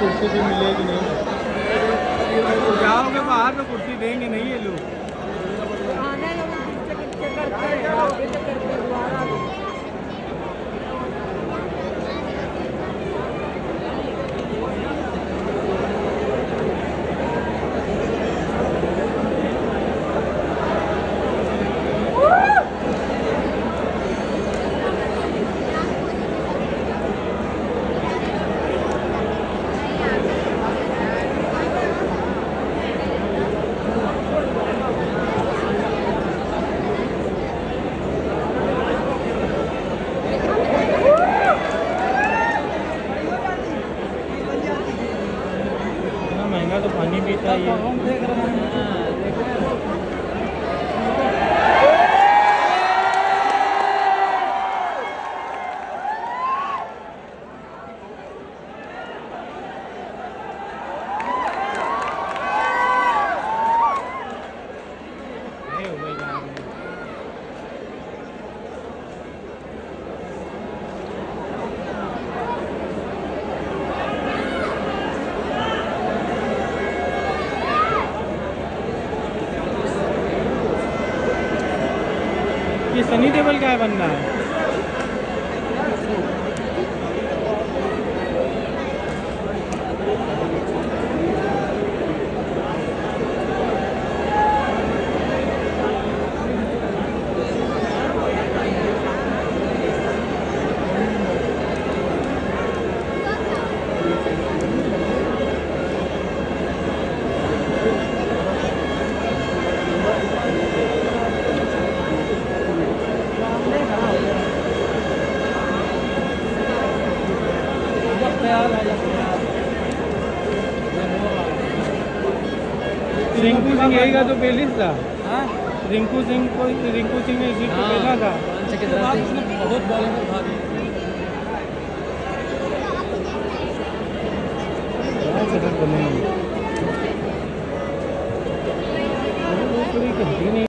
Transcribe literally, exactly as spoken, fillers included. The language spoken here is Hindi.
कुर्सी भी मिलेगी नहीं। जाओगे बाहर तो कुर्सी देंगे नहीं ये लोग। महंगा तो पानी पीता ही है। ये सनी देओल का है बंदा है। रिंकू सिंह यही का तो पहले था। रिंकू सिंह को रिंकू सिंह ने इसी को पहला था। बहुत बॉलिंग में भाग बने